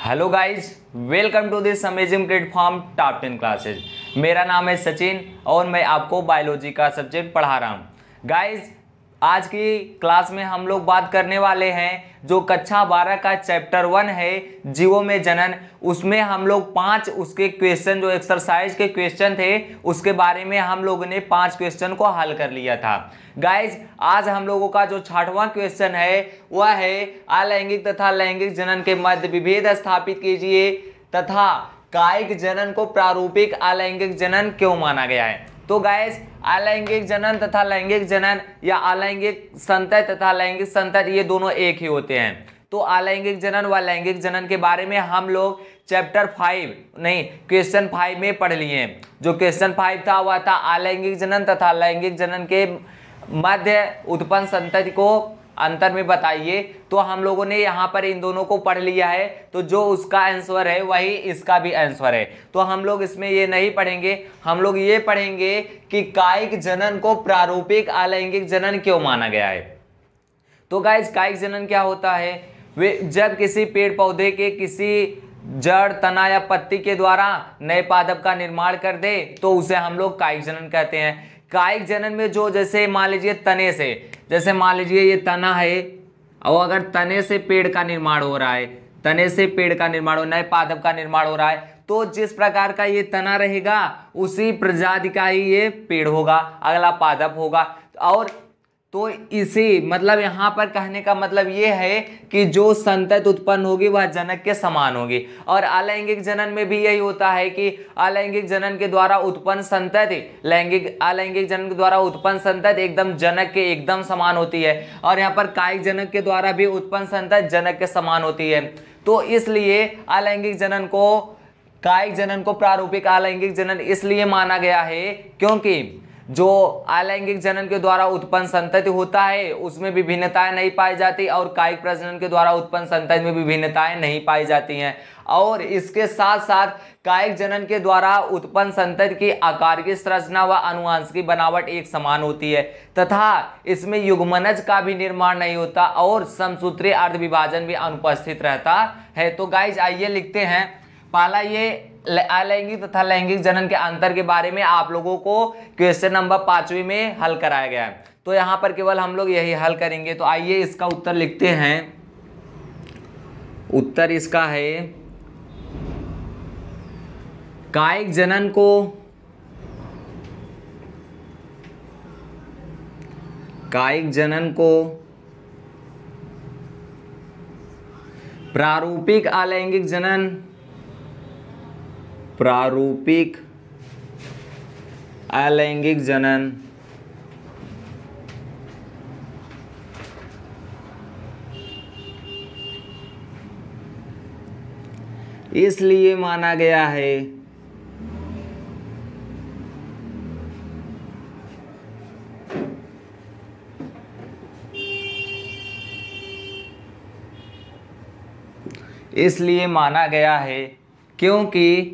Hello guys, welcome to this amazing platform top 10 classes. मेरा नाम है सचिन और मैं आपको बायोलॉजी का सब्जेक्ट पढ़ा रहा हूँ। गाइज, आज की क्लास में हम लोग बात करने वाले हैं जो कक्षा 12 का चैप्टर 1 है जीवों में जनन। उसमें हम लोग 5 उसके क्वेश्चन जो एक्सरसाइज के क्वेश्चन थे उसके बारे में हम लोगों ने 5 क्वेश्चन को हल कर लिया था। गाइज, आज हम लोगों का जो 6वां क्वेश्चन है वह है अलैंगिक तथा लैंगिक जनन के मध्य विभेद स्थापित कीजिए तथा कायिक जनन को प्रारूपिक अलैंगिक जनन क्यों माना गया है। तो गाइज, अलैंगिक जनन तथा लैंगिक जनन या अलैंगिक संतति तथा लैंगिक संतति ये दोनों एक ही होते हैं। तो अलैंगिक जनन व लैंगिक जनन के बारे में हम लोग क्वेश्चन 5 में पढ़ लिए। जो क्वेश्चन 5 था वह था अलैंगिक जनन तथा लैंगिक जनन के मध्य उत्पन्न संतति को अंतर में बताइए। तो हम लोगों ने यहाँ पर इन दोनों को पढ़ लिया है, तो जो उसका आंसर है वही इसका भी आंसर है। तो हम लोग इसमें ये नहीं पढ़ेंगे, हम लोग ये पढ़ेंगे कि कायिक जनन को प्रारूपिक अलैंगिक जनन क्यों माना गया है। तो गाइस, कायिक जनन क्या होता है? वे जब किसी पेड़ पौधे के किसी जड़, तना या पत्ती के द्वारा नए पादप का निर्माण कर दे तो उसे हम लोग कायिक जनन कहते हैं। कायिक जनन में जो जैसे मान लीजिए तने से, जैसे मान लीजिए ये तना है और अगर तने से पेड़ का निर्माण हो रहा है, तने से पेड़ का निर्माण हो, नए पादप का निर्माण हो रहा है, तो जिस प्रकार का ये तना रहेगा उसी प्रजाति का ही ये पेड़ होगा, अगला पादप होगा। और तो इसी मतलब यहाँ पर कहने का मतलब ये है कि जो संतति उत्पन्न होगी वह जनक के समान होगी। और अलैंगिक जनन में भी यही होता है कि अलैंगिक जनन के द्वारा उत्पन्न संतति अलैंगिक जनन के द्वारा उत्पन्न संतति एकदम जनक के एकदम समान होती है। और यहाँ पर कायिक जनक के द्वारा भी उत्पन्न संतति जनक के समान होती है। तो इसलिए अलैंगिक जनन को, कायिक जनन को प्रारूपिक अलैंगिक जनन इसलिए माना गया है क्योंकि जो अलैंगिक जनन के द्वारा उत्पन्न संतति होता है उसमें विभिन्नताएं नहीं पाई जाती और कायिक प्रजनन के द्वारा उत्पन्न संतति में विभिन्नताएं नहीं पाई जाती हैं। और इसके साथ साथ कायिक जनन के द्वारा उत्पन्न संतति की आकार की संरचना व आनुवंशिक बनावट एक समान होती है तथा इसमें युग्मनज का भी निर्माण नहीं होता और समसूत्रीय अर्धविभाजन भी अनुपस्थित रहता है। तो गाइज, आइए लिखते हैं। पहला, ये अलैंगिक तथा लैंगिक जनन के अंतर के बारे में आप लोगों को क्वेश्चन नंबर 5वीं में हल कराया गया है। तो यहाँ पर केवल हम लोग यही हल करेंगे। तो आइए इसका उत्तर लिखते हैं। उत्तर इसका है कायिक जनन को प्रारूपिक अलैंगिक जनन इसलिए माना गया है क्योंकि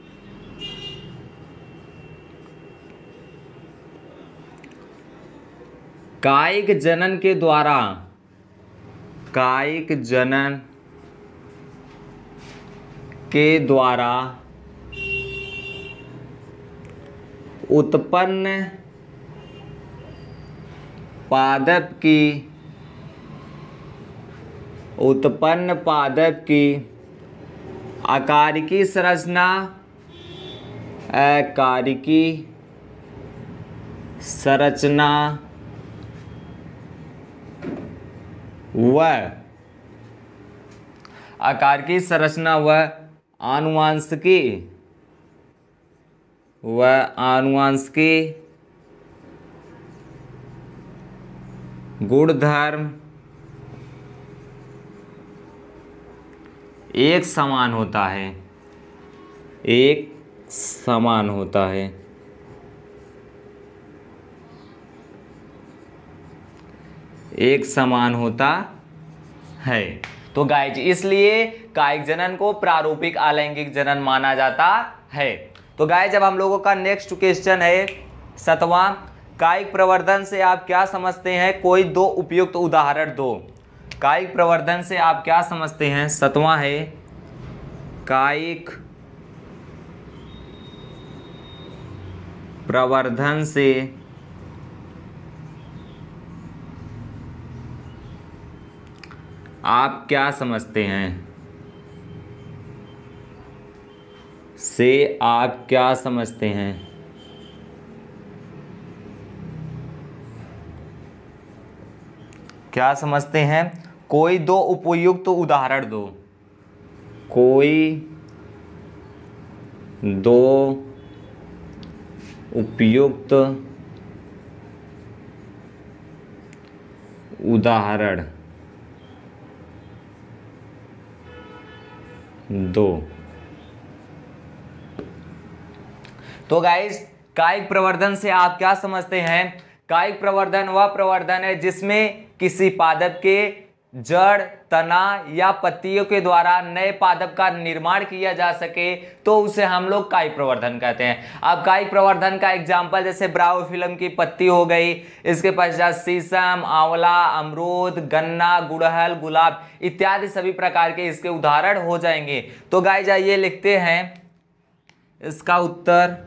कायिक जनन के द्वारा उत्पन्न पादप की आकारिकी संरचना व आनुवंशिकी गुणधर्म एक समान होता है। तो गाइज, इसलिए कायिक जनन को प्रारूपिक अलैंगिक जनन माना जाता है। तो गाइज, जब हम लोगों का नेक्स्ट क्वेश्चन है 7वां, कायिक प्रवर्धन से आप क्या समझते हैं, कोई 2 उपयुक्त उदाहरण दो। कायिक प्रवर्धन से आप क्या समझते हैं? 7वां है कायिक प्रवर्धन से आप क्या समझते हैं? से आप क्या समझते हैं? क्या समझते हैं? कोई दो उपयुक्त उदाहरण दो। कोई दो उपयुक्त उदाहरण दो। तो गाइस, कायिक प्रवर्धन से आप क्या समझते हैं? कायिक प्रवर्धन वह प्रवर्धन है जिसमें किसी पादप के जड़, तना या पत्तियों के द्वारा नए पादप का निर्माण किया जा सके, तो उसे हम लोग कायिक प्रवर्धन कहते हैं। अब कायिक प्रवर्धन का एग्जाम्पल जैसे ब्रायोफिल्म की पत्ती हो गई, इसके पश्चात शीशम, आंवला, अमरूद, गन्ना, गुड़हल, गुलाब इत्यादि सभी प्रकार के इसके उदाहरण हो जाएंगे। तो गाइस आइए लिखते हैं इसका उत्तर।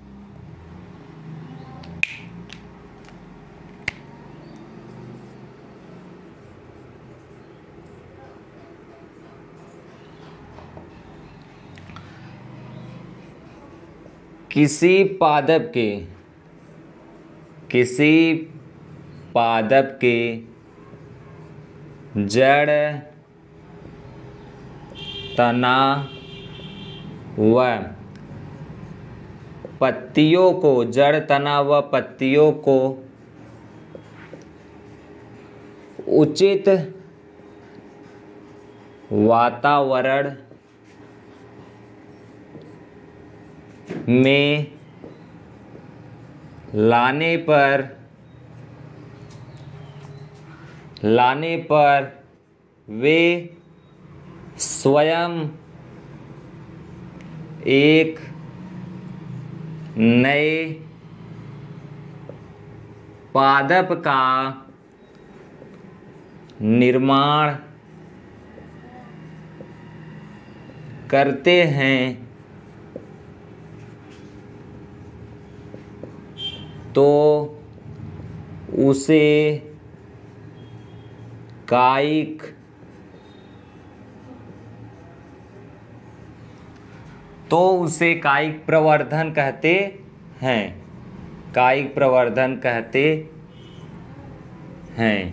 किसी पादप के जड़, तना व पत्तियों को, जड़, तना व पत्तियों को उचित वातावरण में लाने पर वे स्वयं एक नए पादप का निर्माण करते हैं, तो उसे कायिक प्रवर्धन कहते हैं। कायिक प्रवर्धन कहते हैं।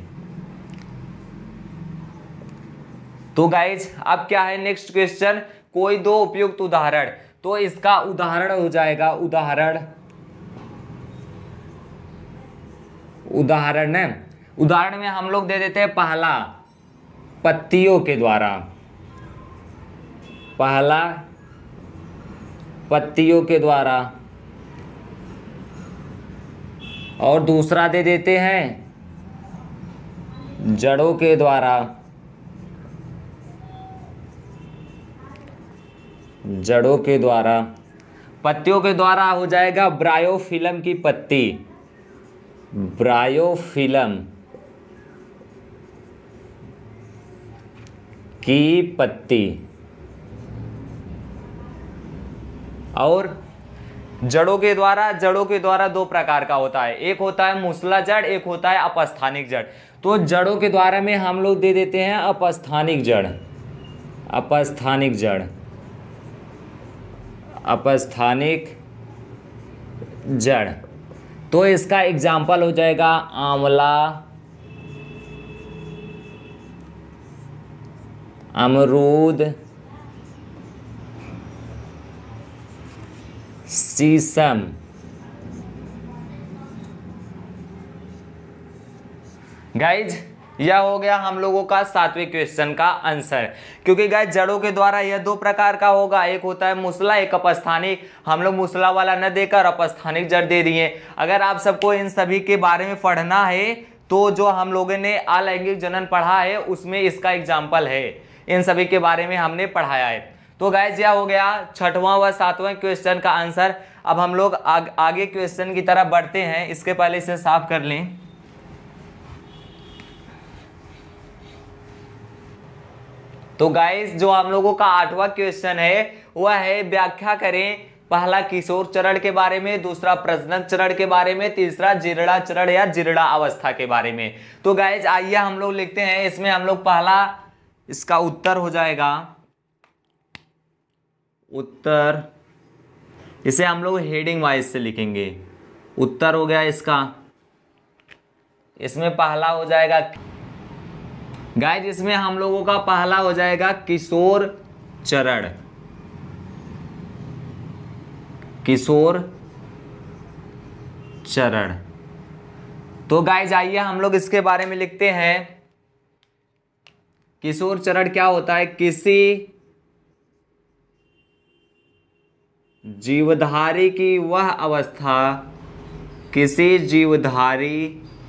तो गाइज अब क्या है नेक्स्ट क्वेश्चन, कोई दो उपयुक्त उदाहरण। तो इसका उदाहरण हो जाएगा, उदाहरण में हम लोग दे देते हैं पहला पत्तियों के द्वारा, और दूसरा दे देते हैं जड़ों के द्वारा, पत्तियों के द्वारा हो जाएगा ब्रायोफिल्म की पत्ती, ब्रायोफिल्म की पत्ती। और जड़ों के द्वारा दो प्रकार का होता है, एक होता है मूसला जड़, एक होता है अपस्थानिक जड़। तो जड़ों के द्वारा में हम लोग दे देते हैं अपस्थानिक जड़। तो इसका एग्जाम्पल हो जाएगा आंवला, अमरूद, शीशम। गाइज यह हो गया हम लोगों का 7वें क्वेश्चन का आंसर। क्योंकि गाइज जड़ों के द्वारा यह दो प्रकार का होगा, एक होता है मूसला, एक अपस्थानिक। हम लोग मूसला वाला न देकर अपस्थानिक जड़ दे दिए। अगर आप सबको इन सभी के बारे में पढ़ना है तो जो हम लोगों ने अलैंगिक जनन पढ़ा है उसमें इसका एग्जाम्पल है, इन सभी के बारे में हमने पढ़ाया है। तो गाइज यह हो गया 6वां व 7वां क्वेश्चन का आंसर। अब हम लोग आगे क्वेश्चन की तरफ बढ़ते हैं। इसके पहले इसे साफ कर लें। तो गाइस जो हम लोगों का 8वां क्वेश्चन है वह है व्याख्या करें, पहला किशोर चरण के बारे में, दूसरा प्रजनन चरण के बारे में, तीसरा जीर्णा चरण या जीर्णा अवस्था के बारे में। तो गाइस आइए हम लोग लिखते हैं, इसमें हम लोग पहला इसका उत्तर हो जाएगा उत्तर, इसे हम लोग हेडिंग वाइज से लिखेंगे। उत्तर हो गया इसका, इसमें पहला हो जाएगा गाइस, इसमें हम लोगों का पहला हो जाएगा किशोर चरण, किशोर चरण। तो गाइस आइए हम लोग इसके बारे में लिखते हैं। किशोर चरण क्या होता है? किसी जीवधारी की वह अवस्था, किसी जीवधारी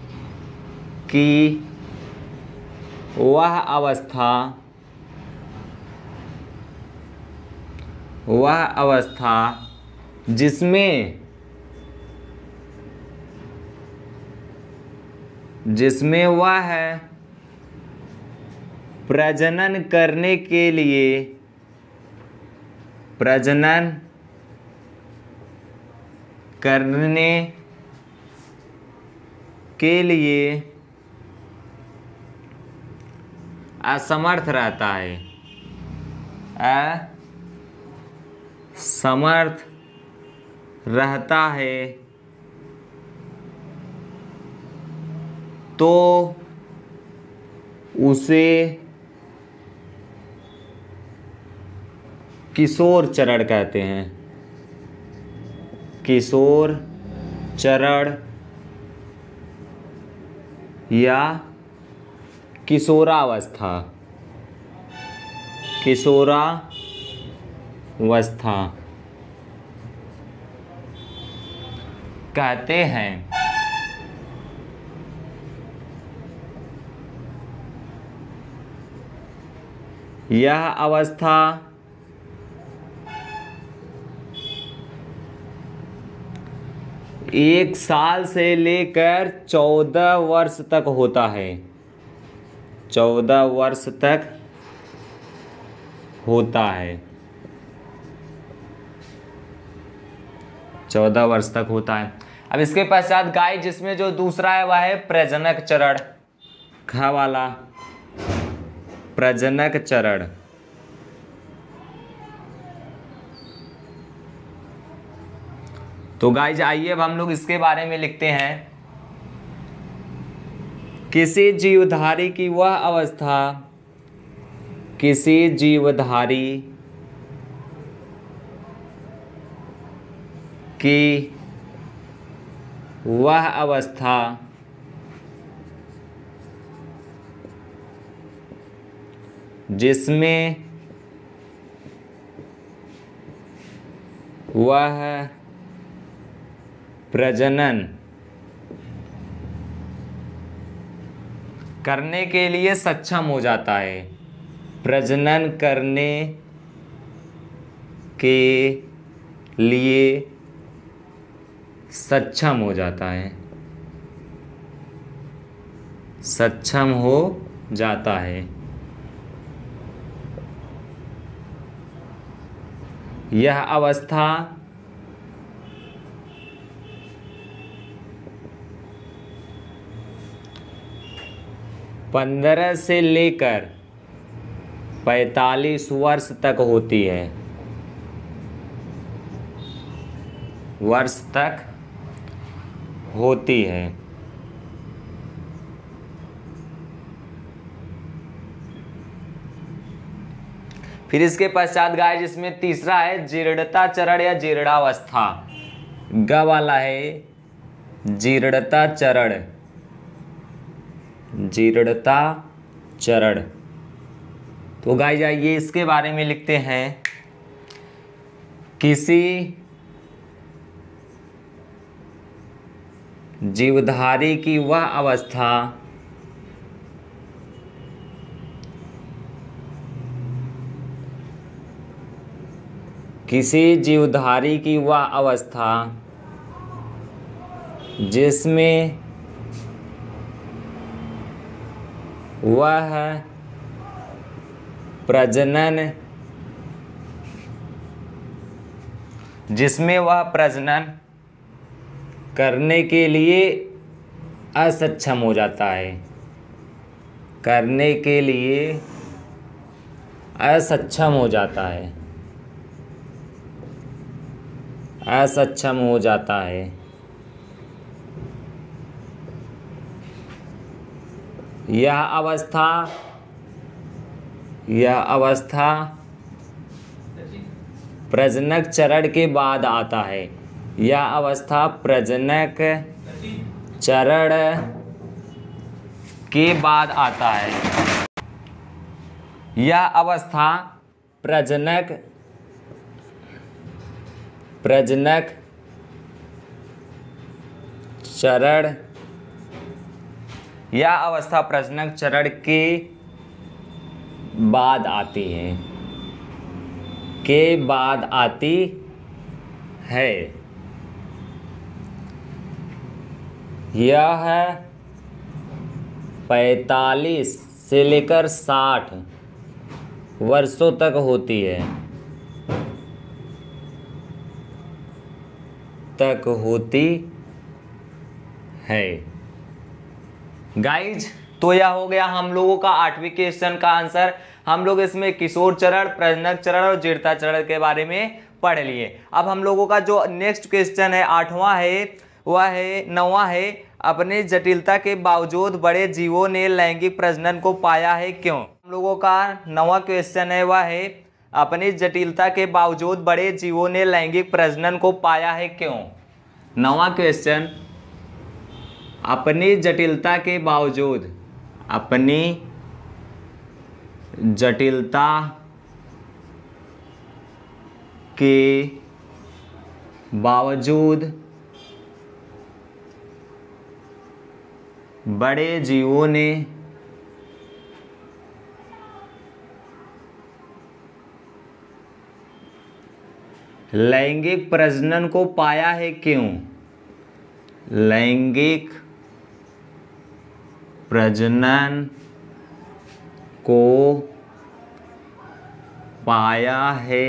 की वह अवस्था, वह अवस्था जिसमें वह प्रजनन करने के लिए, प्रजनन करने के लिए असमर्थ रहता है, असमर्थ रहता है, तो उसे किशोर चरण कहते हैं, किशोर चरण या किशोरावस्था, किशोरावस्था कहते हैं। यह अवस्था एक साल से लेकर 14 वर्ष तक होता है, 14 वर्ष तक होता है, 14 वर्ष तक होता है। अब इसके पश्चात गाइस जिसमें जो दूसरा है वह है प्रजनक चरण, ख वाला प्रजनक चरण। तो गाइस आइए अब हम लोग इसके बारे में लिखते हैं। किसी जीवधारी की वह अवस्था, किसी जीवधारी की वह अवस्था जिसमें वह प्रजनन करने के लिए सक्षम हो जाता है, प्रजनन करने के लिए सक्षम हो जाता है, सक्षम हो जाता है। यह अवस्था पंद्रह से लेकर 45 वर्ष तक होती है, वर्ष तक होती है। फिर इसके पश्चात गाइस जिसमें तीसरा है जीर्णता चरण या जीर्णावस्था, ग वाला है जीर्णता चरण, जीर्णता चरण। तो गाइस आइए इसके बारे में लिखते हैं। किसी जीवधारी की वह अवस्था किसी जीवधारी की वह अवस्था जिसमें वह प्रजनन, जिसमें वह प्रजनन करने के लिए असक्षम हो जाता है, करने के लिए असक्षम हो जाता है, असक्षम हो जाता है। यह अवस्था प्रजनक चरण के बाद आता है। यह अवस्था प्रजनक चरण के बाद आता है। यह अवस्था प्रजनक चरण, यह अवस्था प्रजनक चरण के बाद आती है, के बाद आती है। यह 45 से लेकर 60 वर्षों तक होती है, गाइज। तो यह हो गया हम लोगों का 8वीं क्वेश्चन का आंसर। हम लोग इसमें किशोर चरण, प्रजनक चरण और जीर्ता चरण के बारे में पढ़ लिए। अब हम लोगों का जो नेक्स्ट क्वेश्चन है 8वां है, वह है 9वां है, अपने जटिलता के बावजूद बड़े जीवों ने लैंगिक प्रजनन को पाया है क्यों। हम लोगों का 9वां क्वेश्चन है, वह है अपनी जटिलता के बावजूद बड़े जीवों ने लैंगिक प्रजनन को पाया है क्यों। 9वां क्वेश्चन, अपनी जटिलता के बावजूद, अपनी जटिलता के बावजूद बड़े जीवों ने लैंगिक प्रजनन को पाया है क्यों। लैंगिक प्रजनन को पाया है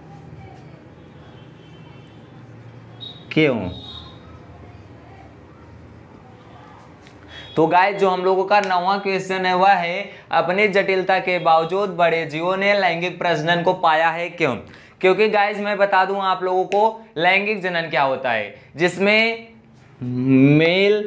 क्यों। तो गाइस जो हम लोगों का 9वां क्वेश्चन है, वह है अपनी जटिलता के बावजूद बड़े जीवों ने लैंगिक प्रजनन को पाया है क्यों। क्योंकि गाइस मैं बता दूं आप लोगों को, लैंगिक जनन क्या होता है, जिसमें मेल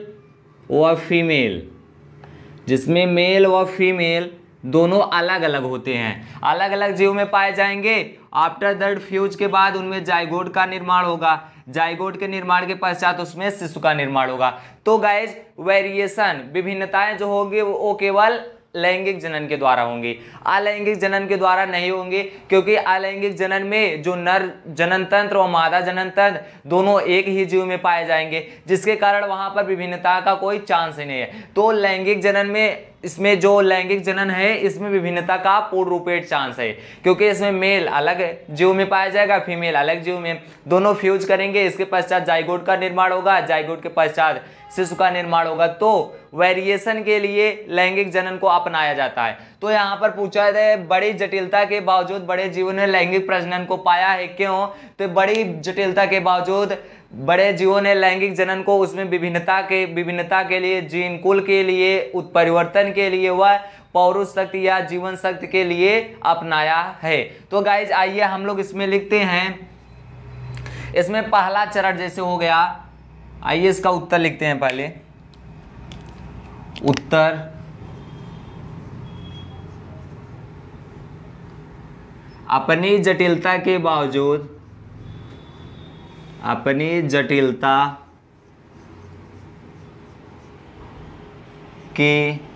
व फीमेल दोनों अलग अलग होते हैं, अलग अलग जीव में पाए जाएंगे। आफ्टर दैट फ्यूज के बाद उनमें जाइगोट का निर्माण होगा, जाइगोट के निर्माण के पश्चात उसमें शिशु का निर्माण होगा। तो गाइज वेरिएशन, विभिन्नताएं जो होंगी वो केवल लैंगिक जनन के द्वारा होंगी, अलैंगिक जनन के द्वारा नहीं होंगी। क्योंकि अलैंगिक जनन में जो नर जनन तंत्र और मादा जनन तंत्र दोनों एक ही जीव में पाए जाएंगे, जिसके कारण वहां पर विभिन्नता का कोई चांस ही नहीं है। तो लैंगिक जनन में, इसमें जो लैंगिक जनन है इसमें विभिन्नता का पूर्ण रूपेण चांस है। क्योंकि इसमें मेल अलग जीव में पाया जाएगा, फीमेल अलग जीव में, दोनों फ्यूज करेंगे, इसके पश्चात जाइगोट का निर्माण होगा, जाइगोट के पश्चात शिशु का निर्माण होगा। तो वेरिएशन के लिए लैंगिक जनन को अपनाया जाता है। तो यहाँ पर पूछा है बड़ी जटिलता के बावजूद बड़े जीवों ने लैंगिक प्रजनन को पाया है क्यों। तो बड़ी जटिलता के बावजूद बड़े जीवों ने लैंगिक जनन को उसमें विभिन्नता के लिए, जीन कुल के लिए, उत्परिवर्तन के लिए व पौरुष शक्ति या जीवन शक्ति के लिए अपनाया है। तो गाइज आइए हम लोग इसमें लिखते हैं, इसमें पहला चरण जैसे हो गया, आइए इसका उत्तर लिखते हैं। पहले उत्तर, अपनी जटिलता के बावजूद, अपनी जटिलता के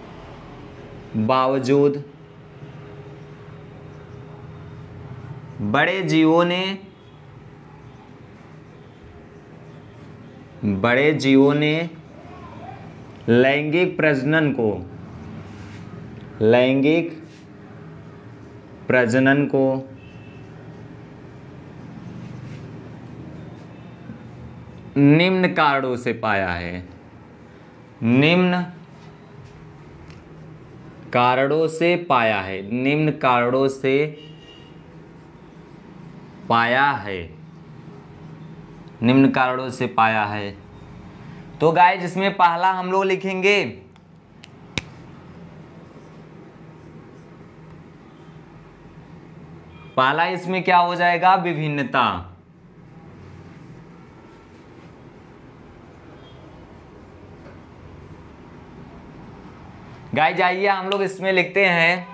बावजूद बड़े जीवों ने लैंगिक प्रजनन को निम्न कारणों से पाया है, निम्न कारणों से पाया है, निम्न कारणों से पाया है, निम्न कारणों से पाया है। तो गाइस जिसमें पहला हम लोग लिखेंगे पहला, इसमें क्या हो जाएगा, विभिन्नता। गाइस जाइए हम लोग इसमें लिखते हैं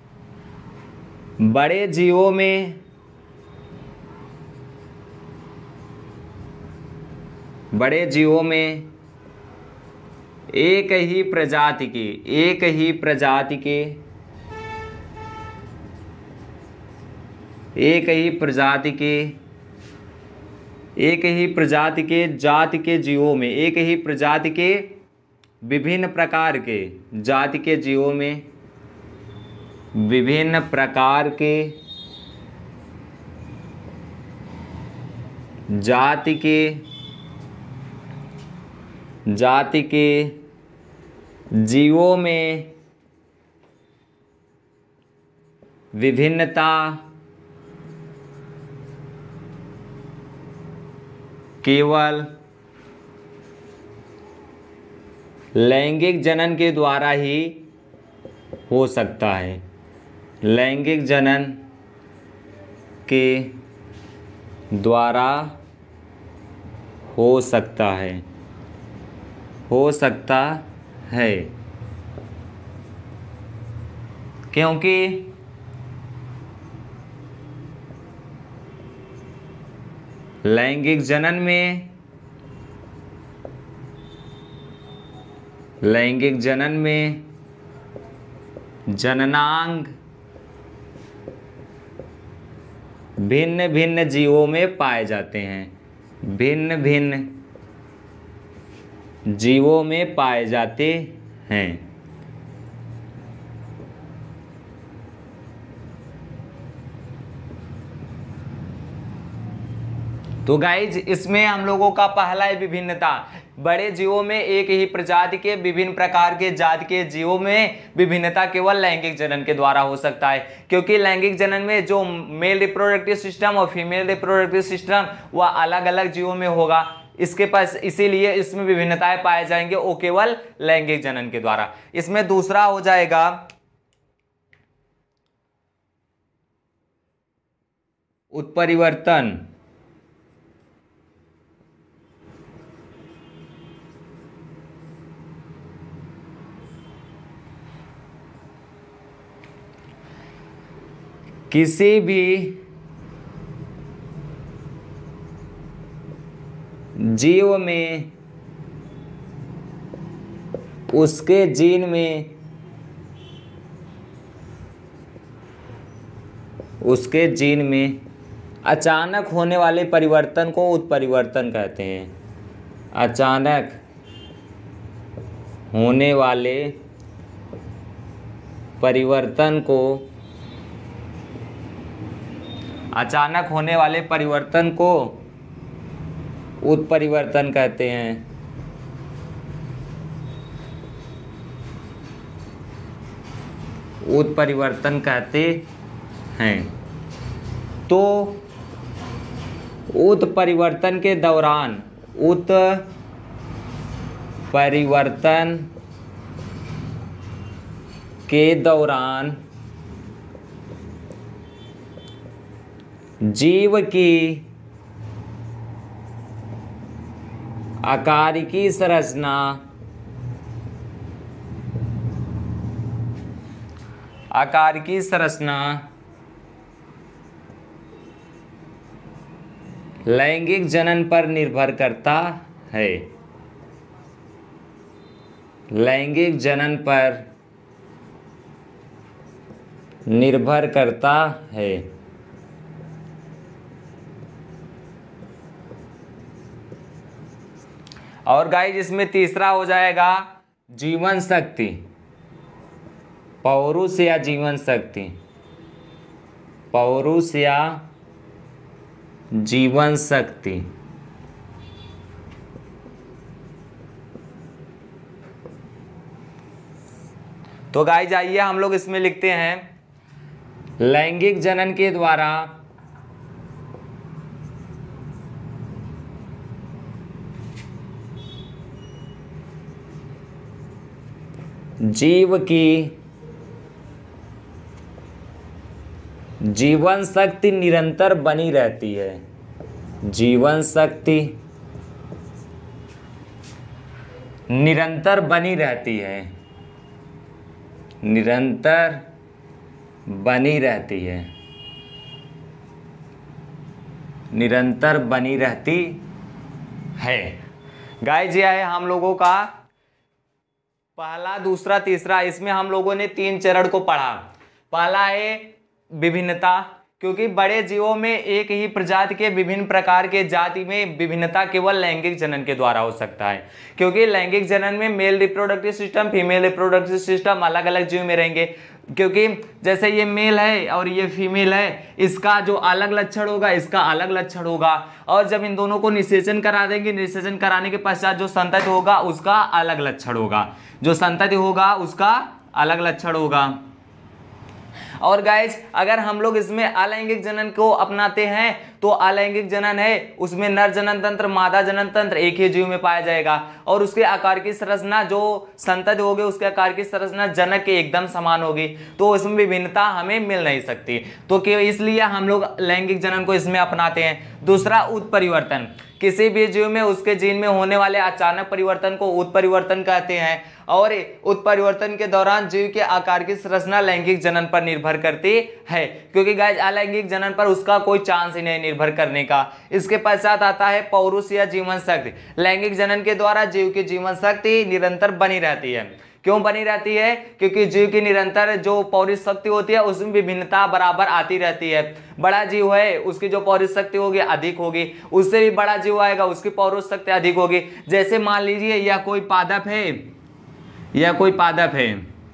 बड़े जीवों में एक ही प्रजाति के जाति के जीवों में, एक ही प्रजाति के विभिन्न प्रकार के जाति के जीवों में, विभिन्न प्रकार के जाति के जीवों में विभिन्नता केवल लैंगिक जनन के द्वारा ही हो सकता है, लैंगिक जनन के द्वारा हो सकता है, क्योंकि लैंगिक जनन में जननांग भिन्न भिन्न जीवों में पाए जाते हैं, भिन्न भिन्न जीवों में पाए जाते हैं। तो गाइज इसमें हम लोगों का पहला है विभिन्नता। बड़े जीवों में एक ही प्रजाति के विभिन्न प्रकार के जाति के जीवों में विभिन्नता केवल लैंगिक जनन के द्वारा हो सकता है, क्योंकि लैंगिक जनन में जो मेल रिप्रोडक्टिव सिस्टम और फीमेल रिप्रोडक्टिव सिस्टम वह अलग अलग जीवों में होगा, इसके पास इसीलिए इसमें विभिन्नताएं पाए जाएंगे, वो केवल लैंगिक जनन के द्वारा। इसमें दूसरा हो जाएगा उत्परिवर्तन। किसी भी जीव में उसके जीन में अचानक होने वाले परिवर्तन को उत्परिवर्तन कहते हैं। अचानक होने वाले परिवर्तन को उत्परिवर्तन कहते हैं। उत्परिवर्तन कहते हैं। तो उत्परिवर्तन के दौरान जीव की आकारिकी संरचना लैंगिक जनन पर निर्भर करता है। लैंगिक जनन पर निर्भर करता है। और गाइस इसमें तीसरा हो जाएगा जीवन शक्ति, पौरुष या जीवन शक्ति, पौरुष या जीवन शक्ति। तो गाइस आइए हम लोग इसमें लिखते हैं लैंगिक जनन के द्वारा जीव की जीवन शक्ति निरंतर बनी रहती है। जीवन शक्ति निरंतर बनी रहती है। निरंतर बनी रहती है। निरंतर बनी रहती है। गाइस यह है हम लोगों का पहला, दूसरा, तीसरा। इसमें हम लोगों ने 3 चरण को पढ़ा। पहला है विभिन्नता, क्योंकि बड़े जीवों में एक ही प्रजाति के विभिन्न प्रकार के जाति में विभिन्नता केवल लैंगिक जनन के द्वारा हो सकता है, क्योंकि लैंगिक जनन में male reproductive system, female reproductive system अलग अलग जीव में रहेंगे। क्योंकि जैसे ये मेल है और ये फीमेल है, इसका जो अलग लक्षण होगा इसका अलग लक्षण होगा, और जब इन दोनों को निषेचन करा देंगे, निषेचन कराने के पश्चात जो संतति होगा उसका अलग लक्षण होगा। जो संतति होगा उसका अलग लक्षण होगा। और गाइस अगर हम लोग इसमें अलैंगिक जनन को अपनाते हैं तो अलैंगिक जनन है उसमें नर जनन तंत्र, मादा जनन तंत्र एक ही जीव में पाया जाएगा, और उसके आकार की संरचना जो संतति होगी उसके आकार की संरचना जनक के एकदम समान होगी। तो इसमें विभिन्नता हमें मिल नहीं सकती, तो इसलिए हम लोग लैंगिक जनन को इसमें अपनाते हैं। दूसरा उत्परिवर्तन, किसी भी जीव में उसके जीन में होने वाले अचानक परिवर्तन को उत्परिवर्तन कहते हैं, और उत्परिवर्तन के दौरान जीव के आकार की संरचना लैंगिक जनन पर निर्भर करती है, क्योंकि गाइस अलैंगिक जनन पर उसका कोई चांस ही नहीं निर्भर करने का। इसके पश्चात आता है पौरुष या जीवन शक्ति। लैंगिक जनन के द्वारा जीव की जीवन शक्ति निरंतर बनी रहती है। क्यों बनी रहती है? क्योंकि जीव की निरंतर जो पौरुष शक्ति होती है उसमें विभिन्नता बराबर आती रहती है। बड़ा जीव है उसकी जो पौरुष शक्ति होगी अधिक होगी, उससे भी बड़ा जीव आएगा उसकी पौरुष शक्ति अधिक होगी। जैसे मान लीजिए यह कोई पादप है, यह कोई पादप है,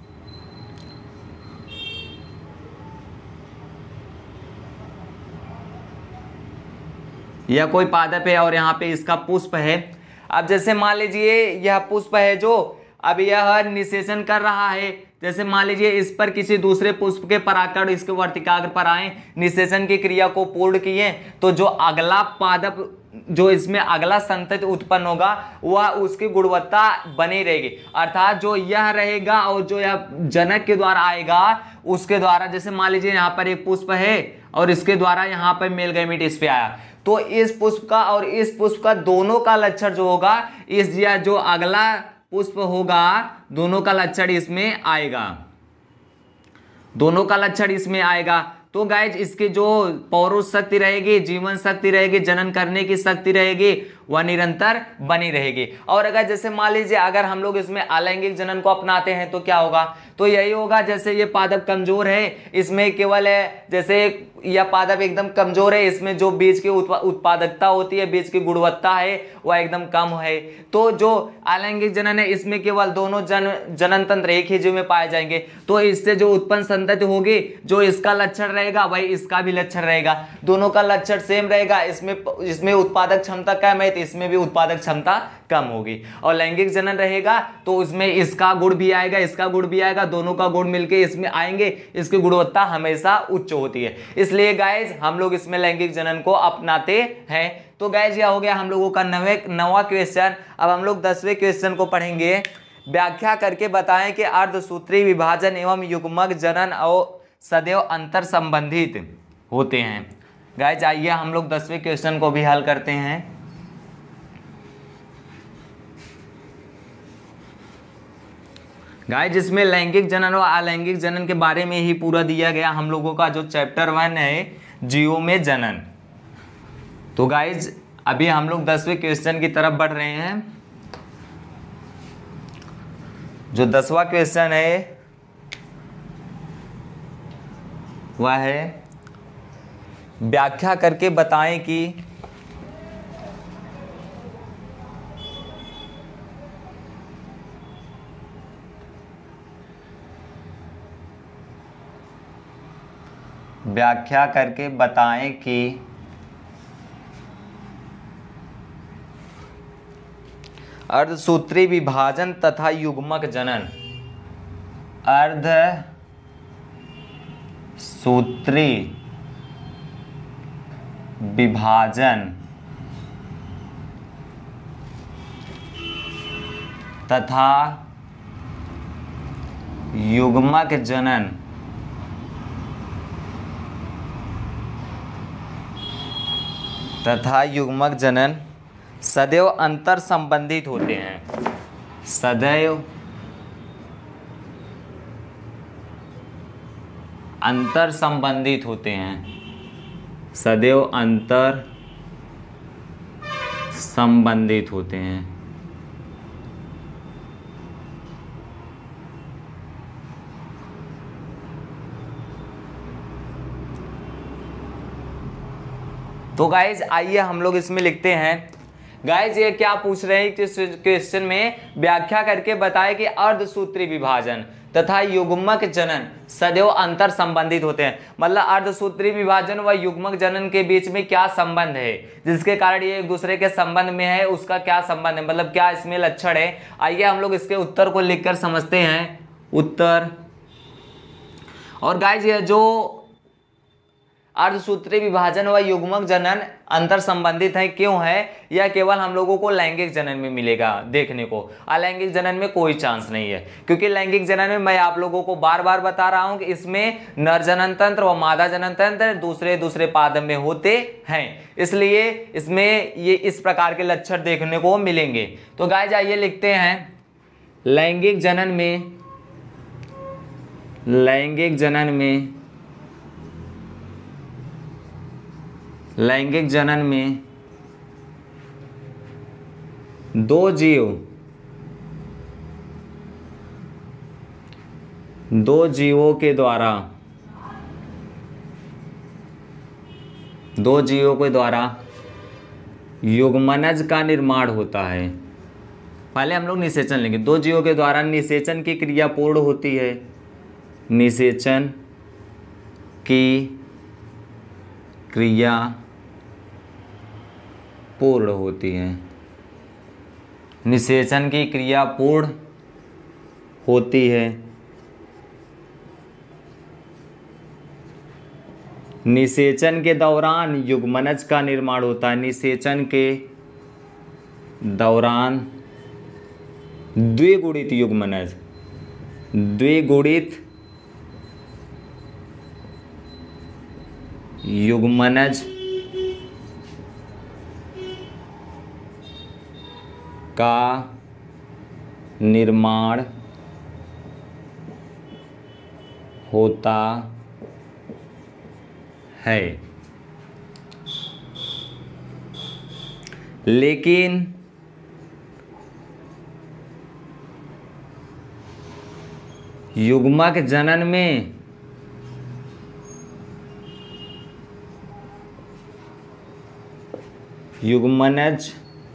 यह कोई पादप है और यहाँ पे इसका पुष्प है। अब जैसे मान लीजिए यह पुष्प है जो अब यह निषेचन कर रहा है, जैसे मान लीजिए इस पर किसी दूसरे पुष्प के परागकण इसके वर्तिकाग्र पर आए, निषेचन की क्रिया को पूर्ण किए, तो जो अगला पादप जो इसमें अगला संतति उत्पन्न होगा वह उसकी गुणवत्ता बनी रहेगी। अर्थात जो यह रहेगा और जो यह जनक के द्वारा आएगा उसके द्वारा, जैसे मान लीजिए यहाँ पर एक पुष्प है और इसके द्वारा यहाँ पर मेल गैमीट इस पे आया, तो इस पुष्प का और इस पुष्प का दोनों का लक्षण जो होगा, इस या जो अगला पुष्प होगा दोनों का लक्षण इसमें आएगा, दोनों का लक्षण इसमें आएगा। तो गाइज इसकी जो पौरुष शक्ति रहेगी, जीवन शक्ति रहेगी, जनन करने की शक्ति रहेगी, वह निरंतर बनी रहेगी। और अगर जैसे मान लीजिए अगर हम लोग इसमें अलैंगिक जनन को अपनाते हैं तो क्या होगा? तो यही होगा, जैसे ये पादप कमजोर है, इसमें केवल है, जैसे यह पादप एकदम कमजोर है, इसमें जो बीज की उत्पादकता होती है, बीज की गुणवत्ता है वह एकदम कम है। तो जो अलैंगिक जनन है इसमें केवल दोनों जनन तंत्र एक ही जीव में पाए जाएंगे, तो इससे जो उत्पन्न संतति होगी, जो इसका लक्षण रहेगा वही इसका भी लक्षण रहेगा, दोनों का लक्षण सेम रहेगा। इसमें उत्पादक क्षमता कम है तो इसमें भी उत्पादक क्षमता कम होगी। और लैंगिक जनन रहेगा तो उसमें इसका गुण भी आएगा, इसका गुण भी आएगा, दोनों का गुण मिलके इसमें आएंगे, इसकी गुणवत्ता हमेशा उच्च होती है। इसलिए गाइज हम लोग इसमें लैंगिक जनन को अपनाते हैं। तो गाइज यह हो गया हम लोगों का नवा क्वेश्चन। अब हम लोग 10वें क्वेश्चन को पढ़ेंगे। व्याख्या करके बताएं कि अर्धसूत्री विभाजन एवं युग्मक जनन और सदैव अंतर संबंधित होते हैं। गाइज आइए हम लोग 10वें क्वेश्चन को भी हल करते हैं। गाइज इसमें लैंगिक जनन और अलैंगिक जनन के बारे में ही पूरा दिया गया हम लोगों का जो चैप्टर 1 है जीवों में जनन। तो गाइज अभी हम लोग 10वें क्वेश्चन की तरफ बढ़ रहे हैं। जो 10वां क्वेश्चन है वह है व्याख्या करके बताएं कि व्याख्या करके बताएं कि अर्धसूत्री विभाजन तथा युग्मक जनन अर्धसूत्री विभाजन तथा युग्मक जनन सदैव अंतर संबंधित होते हैं। सदैव अंतर संबंधित होते हैं। सदैव अंतर संबंधित होते हैं। तो गाइज आइए हम लोग इसमें लिखते हैं। गाइज ये क्या पूछ रहे हैं कि इस क्वेश्चन में व्याख्या करके बताए कि अर्धसूत्री विभाजन तथा युग्मक जनन सदैव अंतर संबंधित होते हैं। मतलब अर्धसूत्री विभाजन व युग्मक जनन के बीच में क्या संबंध है, जिसके कारण ये एक दूसरे के संबंध में है, उसका क्या संबंध है, मतलब क्या इसमें लक्षण है। आइए हम लोग इसके उत्तर को लिखकर समझते हैं। उत्तर। और गाइज ये जो अर्धसूत्री विभाजन व युग्मक जनन अंतर संबंधित है, क्यों है, यह केवल हम लोगों को लैंगिक जनन में मिलेगा देखने को। अलैंगिक जनन में कोई चांस नहीं है, क्योंकि लैंगिक जनन में मैं आप लोगों को बार बार बता रहा हूं कि इसमें नर जनन तंत्र व मादा जनन तंत्र दूसरे दूसरे पाद में होते हैं, इसलिए इसमें ये इस प्रकार के लक्षण देखने को मिलेंगे। तो गाइस आइए लिखते हैं। लैंगिक जनन में दो जीवों के द्वारा युग्मनज का निर्माण होता है। पहले हम लोग निषेचन लेंगे। दो जीवों के द्वारा निषेचन की क्रिया पूर्ण होती है। निषेचन की क्रिया पूर्ण होती है। निषेचन की क्रिया पूर्ण होती है। निषेचन के दौरान युग्मनज का निर्माण होता है। निषेचन के दौरान द्विगुणित युग्मनज का निर्माण होता है। लेकिन युग्मक जनन में युग्मनज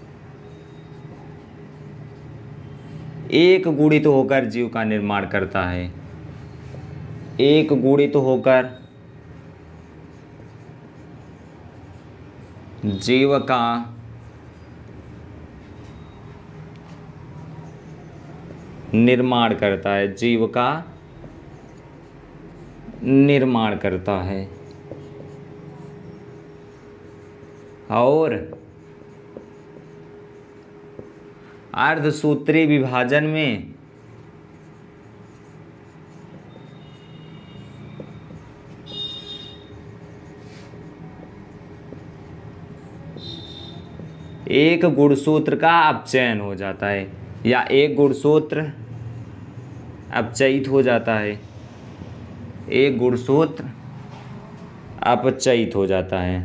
एक गुणित होकर जीव का निर्माण करता है। एक गुणित होकर जीव का निर्माण करता है। जीव का निर्माण करता है। और अर्धसूत्री विभाजन में एक गुणसूत्र का अपचयन हो जाता है, या एक गुणसूत्र अपचयित हो जाता है। एक गुणसूत्र अपचयित हो जाता है।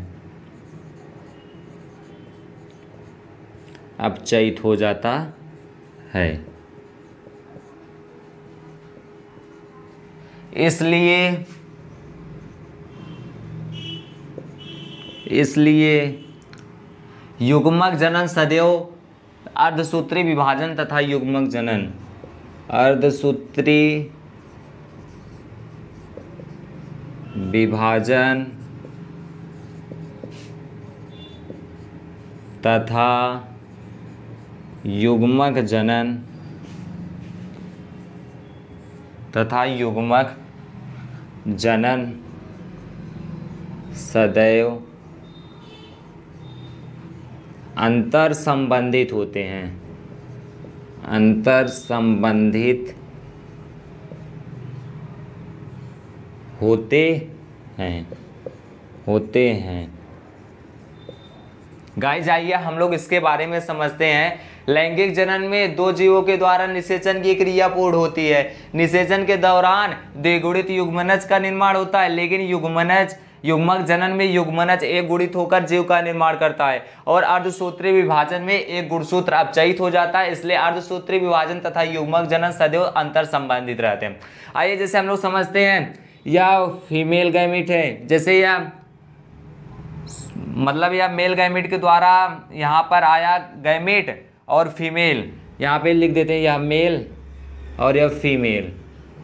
अपचयित हो जाता है। इसलिए युग्मक जनन सदैव अर्धसूत्री विभाजन तथा युग्मक जनन अर्धसूत्री विभाजन तथा युग्मक जनन तथा युग्मक जनन सदैव अंतर संबंधित होते हैं, अंतर संबंधित होते हैं। गाइस आइए हम लोग इसके बारे में समझते हैं। लैंगिक जनन में दो जीवों के द्वारा निषेचन की क्रिया पूर्ण होती है। निषेचन के दौरान द्विगुणित युग्मनज का निर्माण होता है, लेकिन युग्मक जनन में युग्मनज एक गुणित होकर जीव का निर्माण करता है और अर्धसूत्री विभाजन में एक गुणसूत्र अपचयित हो जाता है। इसलिए अर्धसूत्री विभाजन तथा युग्मक जनन सदैव अंतर संबंधित रहते हैं। आइए जैसे हम लोग समझते हैं, यह फीमेल गैमीट है, जैसे यह मतलब यह मेल गैमीट के द्वारा यहाँ पर आया गैमीट और फीमेल, यहाँ पे लिख देते हैं यह मेल और यह फीमेल।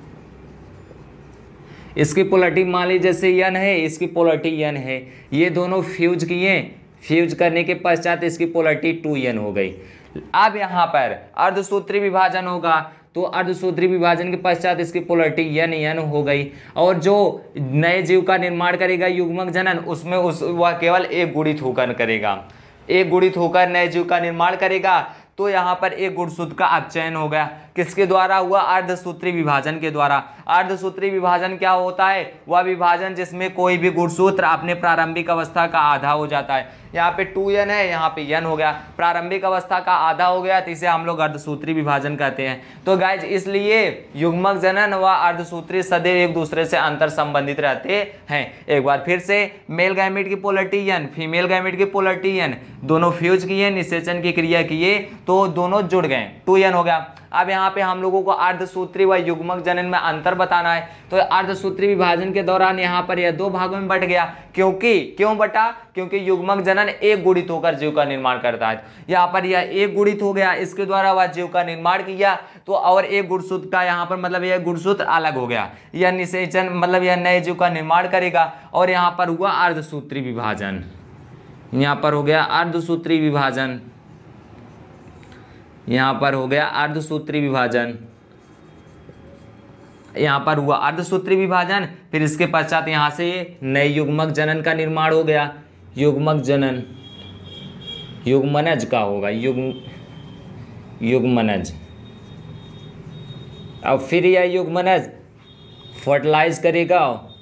इसकी पोलैरिटी मान लीजिए जैसे यन है, इसकी पोलैरिटी यन है, ये दोनों फ्यूज किए, फ्यूज करने के पश्चात इसकी पोलैरिटी 2n हो गई। अब यहाँ पर अर्धसूत्री विभाजन होगा तो अर्धसूत्री विभाजन के पश्चात इसकी पोलैरिटी n हो गई और जो नए जीव का निर्माण करेगा युग्मक जनन, उसमें वह केवल एक गुणित होकर करेगा, एक गुणित होकर नए जीव का निर्माण करेगा। तो यहाँ पर एक गुणसूत्र का अपचयन हो गया, किसके द्वारा हुआ? अर्धसूत्री विभाजन के द्वारा। अर्धसूत्री विभाजन क्या होता है? वह विभाजन जिसमें कोई भी गुणसूत्र अपने प्रारंभिक अवस्था का आधा हो जाता है। यहाँ पे 2n है, यहाँ पे n हो गया, प्रारंभिक अवस्था का आधा हो गया, तो इसे हम लोग अर्धसूत्री विभाजन कहते हैं। तो गाइज इसलिए युग्मक जनन व अर्धसूत्री सदैव एक दूसरे से अंतर संबंधित रहते हैं। एक बार फिर से, मेल गैमीट की पोलैरिटी n, फीमेल गैमीट की पोलैरिटी n, दोनों फ्यूज किए, निषेचन की क्रिया किए तो दोनों जुड़ गए, 2n हो गया। अब यहाँ पे हम लोगों को अर्धसूत्री व युग्मक जनन में अंतर बताना है। तो अर्धसूत्री विभाजन के दौरान यहाँ पर यह दो भागों में बट गया, क्यों बटा? क्योंकि युग्मक जनन एक गुणित होकर जीव का निर्माण करता है। यहाँ पर यह एक गुणित हो गया, इसके द्वारा वह जीव का निर्माण किया, तो और एक गुणसूत्र का यहाँ पर मतलब यह गुणसूत्र अलग हो गया, यह निषेचन मतलब यह नए जीव का निर्माण करेगा और यहाँ पर हुआ अर्धसूत्री विभाजन। यहाँ पर हो गया अर्धसूत्री विभाजन, यहाँ पर हो गया अर्धसूत्री विभाजन, यहाँ पर हुआ अर्धसूत्री विभाजन। फिर इसके पश्चात यहाँ से नए युग्मक जनन का निर्माण हो गया, युग्मक जनन युग्मनज का होगा, युग्मनज। अब फिर यह युग्मनज फर्टिलाइज करेगा,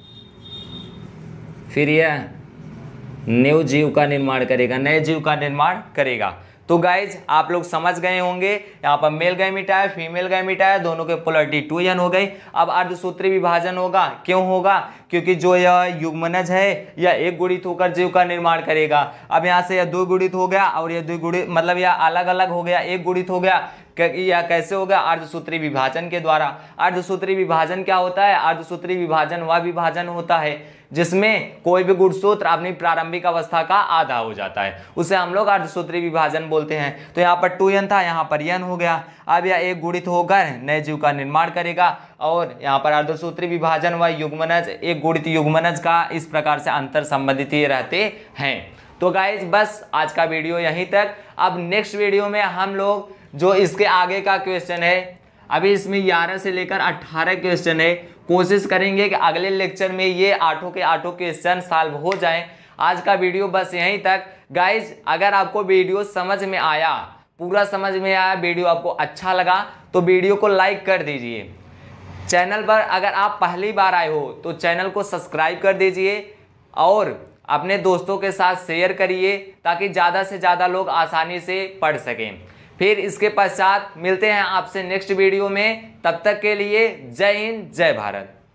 फिर यह नए जीव का निर्माण करेगा, नए जीव का निर्माण करेगा। तो गाइज आप लोग समझ गए होंगे, यहाँ पर मेल गैमीट आया, फीमेल गैमीट आया, दोनों के पोलैरिटी 2n हो गई। अब अर्धसूत्री विभाजन होगा, क्यों होगा? क्योंकि जो यह युग्मनज है यह एक गुणित होकर जीव का निर्माण करेगा। अब यहाँ से यह दो गुणित हो गया और यह दो गुणित मतलब यह अलग अलग हो गया, एक गुणित हो गया। यह कैसे हो गया? अर्धसूत्री विभाजन के द्वारा। अर्धसूत्री विभाजन क्या होता है? अर्धसूत्री विभाजन वह विभाजन होता है जिसमें कोई भी गुणसूत्र अपनी प्रारंभिक अवस्था का आधा हो जाता है, उसे हम लोग अर्धसूत्री विभाजन बोलते हैं। तो यहाँ पर 2n था, यहाँ पर n हो गया। अब यह एक गुणित होकर नए जीव का निर्माण करेगा और यहाँ पर अर्धसूत्री विभाजन व युग्मनज एक गुणित युग्मनज का इस प्रकार से अंतर संबंधित ही रहते हैं। तो गाइज बस आज का वीडियो यहीं तक। अब नेक्स्ट वीडियो में हम लोग जो इसके आगे का क्वेश्चन है, अभी इसमें 11 से लेकर 18 क्वेश्चन है, कोशिश करेंगे कि अगले लेक्चर में ये 8 के 8 क्वेश्चन सॉल्व हो जाएं। आज का वीडियो बस यहीं तक। गाइज अगर आपको वीडियो समझ में आया, पूरा समझ में आया, वीडियो आपको अच्छा लगा तो वीडियो को लाइक कर दीजिए। चैनल पर अगर आप पहली बार आए हो तो चैनल को सब्सक्राइब कर दीजिए और अपने दोस्तों के साथ शेयर करिए ताकि ज़्यादा से ज़्यादा लोग आसानी से पढ़ सकें। फिर इसके पश्चात मिलते हैं आपसे नेक्स्ट वीडियो में। तब तक के लिए जय हिंद, जय भारत।